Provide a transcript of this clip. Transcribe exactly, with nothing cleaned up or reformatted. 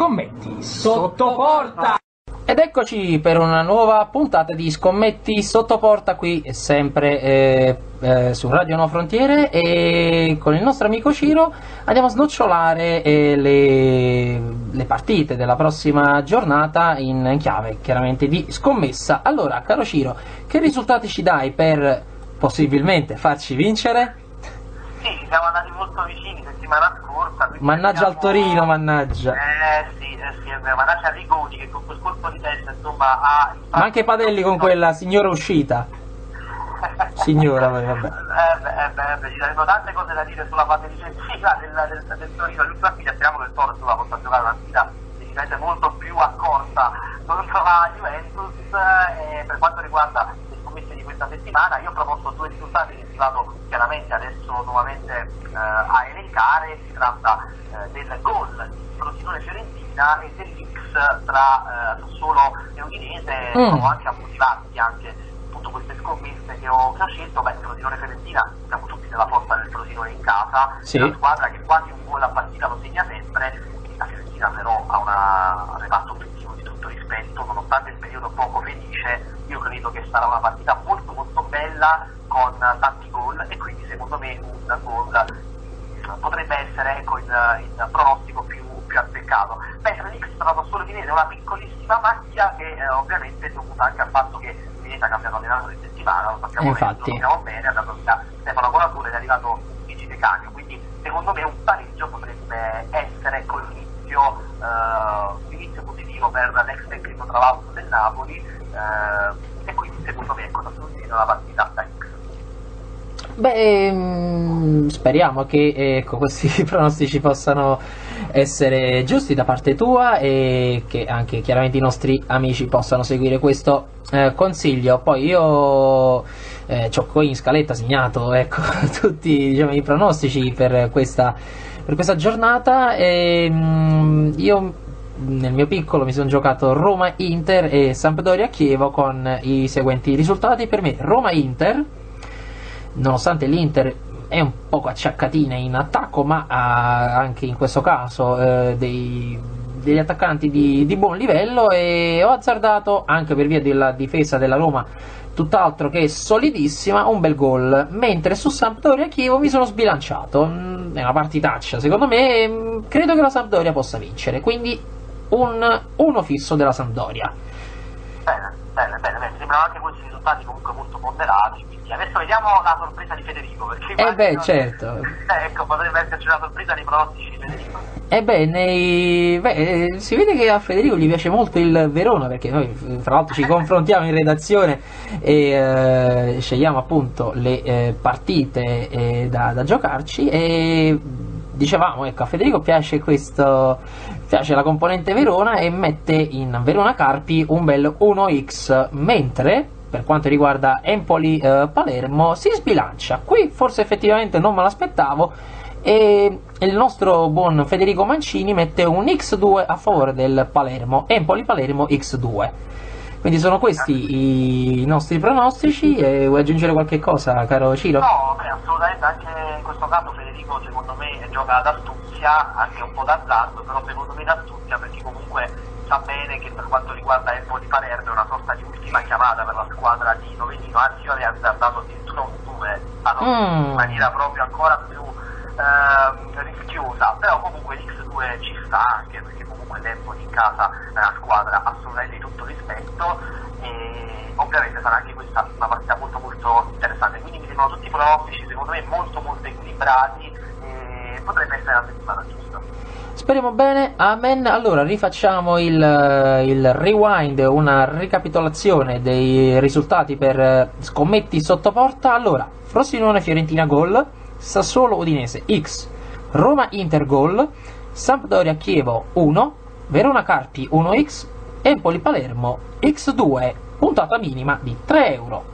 Scommetti sotto porta! Ed eccoci per una nuova puntata di Scommetti sotto porta, qui sempre eh, eh, su Radio No Frontiere, e con il nostro amico Ciro andiamo a snocciolare eh, le, le partite della prossima giornata in chiave chiaramente di scommessa. Allora, caro Ciro, che risultati ci dai per possibilmente farci vincere? Sì, siamo andati molto vicini settimana scorsa. Mannaggia al Torino, mannaggia. Eh sì, eh sì, è vero, mannaggia a Rigoni che con quel colpo di testa insomma ha... Ma anche Padelli con quella signora uscita. Signora, vabbè. Eh beh, eh beh, eh beh, ci sarebbero tante cose da dire sulla fase difensiva del, del, del Torino. L'ultima partita, speriamo che il Toro insomma possa giocare una partita decisamente molto più accorta contro la Juventus. E per quanto riguarda le scommesse di questa settimana, io ho proposto due risultati che si vado chiaramente adesso nuovamente eh, a elencare. Si tratta eh, del gol di Frosinone-Fiorentina e dell'X tra eh, Sassuolo e Udinese. Mm. Sono anche a motivarsi anche appunto queste scommesse che ho, che ho scelto. Beh, Frosinone-Fiorentina, siamo tutti nella forza del Frosinone in casa, sì. È una squadra che quasi un gol a partita lo segna sempre. La Fiorentina però ha una, un reparto offensivo di tutto rispetto, nonostante il periodo poco felice. Io credo che sarà una partita molto molto bella con tanti gol, e quindi secondo me un gol potrebbe essere, ecco, il, il pronostico più, più azzeccato. Mentre l'X tra Sassuolo e Udinese è una piccolissima macchia che eh, ovviamente è dovuta anche al fatto che Udinese ha cambiato allenatore in settimana, lo sappiamo, Infatti. bene, lo sappiamo bene, è andato via Stefano Colatore ed è arrivato Luigi De Canio, quindi secondo me un pareggio potrebbe essere, ecco, l'inizio, eh, l'inizio positivo per l'ex tecnico tra l'altro del Napoli, eh, e quindi secondo me, ecco, Sassuolo è una partita da X. Beh, ehm, speriamo che ecco, questi pronostici possano essere giusti da parte tua e che anche chiaramente i nostri amici possano seguire questo eh, consiglio. Poi io eh, ho qui in scaletta segnato, ecco, tutti, diciamo, i pronostici per questa, per questa giornata, e mh, io nel mio piccolo mi sono giocato Roma-Inter e Sampdoria-Chievo con i seguenti risultati. Per me Roma-Inter, nonostante l'Inter è un poco acciaccatina in attacco, ma ha anche in questo caso eh, dei, degli attaccanti di, di buon livello, e ho azzardato, anche per via della difesa della Roma tutt'altro che solidissima, un bel gol. Mentre su Sampdoria Chievo mi sono sbilanciato, è una partitaccia secondo me, credo che la Sampdoria possa vincere, quindi un uno fisso della Sampdoria. Bene, bene, bene, bene. Sembrano anche questi risultati comunque molto ponderati, quindi adesso vediamo la sorpresa di Federico, perché Eh beh, certo. Eh, ecco, potrebbe esserci una sorpresa nei pronostici di Federico. Eh beh, nei... beh, eh, si vede che a Federico gli piace molto il Verona, perché noi fra l'altro ci confrontiamo in redazione e eh, scegliamo appunto le eh, partite eh, da, da giocarci, e dicevamo, ecco, a Federico piace questo, piace la componente Verona e mette in Verona Carpi un bel uno X, mentre per quanto riguarda Empoli-Palermo eh, si sbilancia. Qui forse effettivamente non me l'aspettavo, e il nostro buon Federico Mancini mette un X due a favore del Palermo, Empoli-Palermo X due. Quindi sono questi i nostri pronostici. E vuoi aggiungere qualche cosa, caro Ciro? No, beh, assolutamente, anche in questo caso Federico secondo me gioca d'astuzia, anche un po' d'azzardo, però secondo me d'astuzia, perché comunque sa bene che per quanto riguarda Empoli Palermo è una sorta di ultima chiamata per la squadra di Novelino. Anzi, io avrei azzardato addirittura un due, mm. in maniera proprio ancora più eh, rischiosa, però comunque l'X due ci sta, anche perché comunque l'Empoli in casa è una squadra assolutamente di tutto rispetto, e ovviamente sarà anche questa una partita molto molto interessante. Quindi mi sembrano tutti pronostici secondo me molto molto equilibrati, e potrebbe essere la settimana giusta. Speriamo bene, amen. Allora rifacciamo il, il rewind, una ricapitolazione dei risultati per Scommetti sotto porta. Allora, Frosinone-Fiorentina gol, Sassuolo-Udinese X, Roma-Inter gol, Sampdoria-Chievo uno, Verona-Carpi uno X, Empoli-Palermo X due, puntata minima di tre euro.